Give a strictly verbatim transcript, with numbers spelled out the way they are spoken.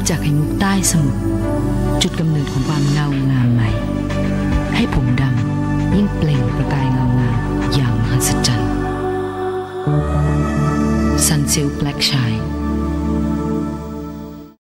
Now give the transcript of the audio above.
จากไข่มุกใต้สมุทรจุดกำเนิดของความเงางามใหม่ให้ผมดำยิ่งเปล่งประกายเงางามอย่างมหัศจรรย์ Sunsilk Black Shine